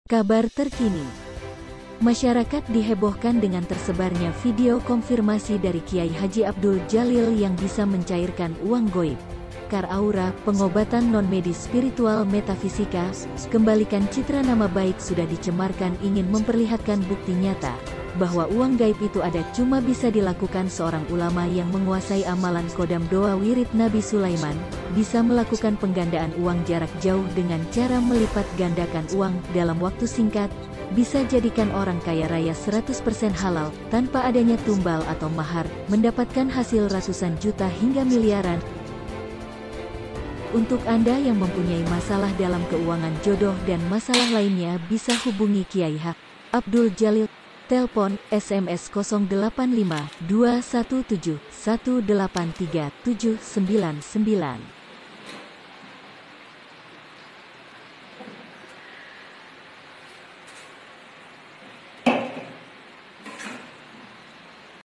Kabar terkini. Masyarakat dihebohkan dengan tersebarnya video konfirmasi dari Kiai Haji Abdul Djalil yang bisa mencairkan uang goib. Kar aura, pengobatan non-medis spiritual metafisika, kembalikan citra nama baik sudah dicemarkan ingin memperlihatkan bukti nyata, bahwa uang gaib itu ada cuma bisa dilakukan seorang ulama yang menguasai amalan kodam doa wirid Nabi Sulaiman, bisa melakukan penggandaan uang jarak jauh dengan cara melipat gandakan uang dalam waktu singkat, bisa jadikan orang kaya raya 100% halal, tanpa adanya tumbal atau mahar, mendapatkan hasil ratusan juta hingga miliaran. Untuk Anda yang mempunyai masalah dalam keuangan jodoh dan masalah lainnya bisa hubungi Kiai Haji Abdul Djalil. Telepon, SMS 085 217 183 799.